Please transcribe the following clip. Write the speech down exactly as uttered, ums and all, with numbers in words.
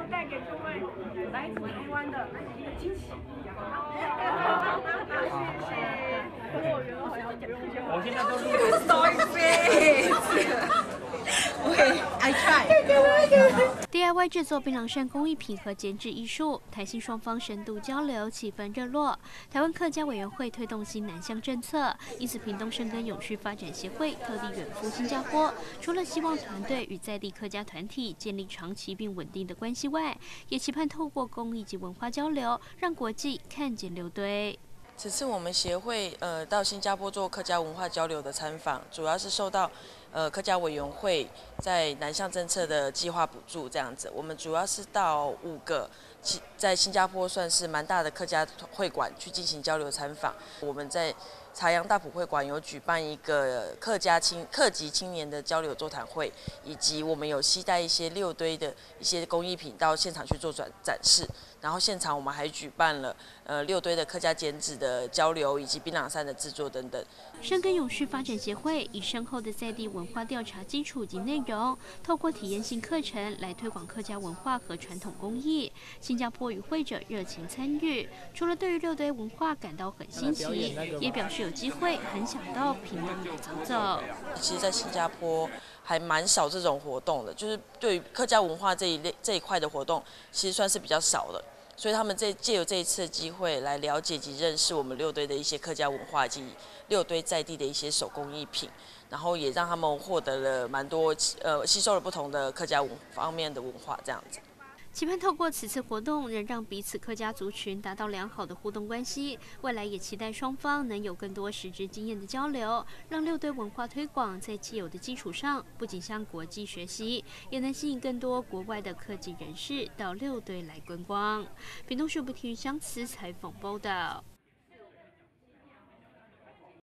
带给各位来自台湾的一个惊喜。谢谢。可是我觉得好像不用讲。我现在都录。Sorry, Okay, I try. D I Y 制作槟榔扇工艺品和剪纸艺术，台新双方深度交流，气氛热络。台湾客家委员会推动新南向政策，因此屏东深耕永续发展协会特地远赴新加坡，除了希望团队与在地客家团体建立长期并稳定的关系外，也期盼透过公益及文化交流，让国际看见六堆。 此次我们协会呃到新加坡做客家文化交流的参访，主要是受到呃客家委员会在南向政策的计划补助这样子。我们主要是到五个在新加坡算是蛮大的客家会馆去进行交流参访。我们在茶阳大埔会馆有举办一个客家青客籍青年的交流座谈会，以及我们有携带一些六堆的一些工艺品到现场去做展展示。然后现场我们还举办了呃六堆的客家剪纸的交流，以及槟榔扇的制作等等。 深耕永续发展协会以深厚的在地文化调查基础及内容，透过体验性课程来推广客家文化和传统工艺。新加坡与会者热情参与，除了对于六堆文化感到很新奇，也表示有机会很想到屏东来走走。 其实，在新加坡还蛮少这种活动的，就是对于客家文化这一类这一块的活动，其实算是比较少的。所以他们这借由这一次的机会来了解及认识我们六堆的一些客家文化及六堆在地的一些手工艺品，然后也让他们获得了蛮多呃吸收了不同的客家文方面的文化这样子。 期盼透过此次活动，能让彼此客家族群达到良好的互动关系。未来也期待双方能有更多实质经验的交流，让六堆文化推广在既有的基础上，不仅向国际学习，也能吸引更多国外的科技人士到六堆来观光。屏东市不体育相此采访报道。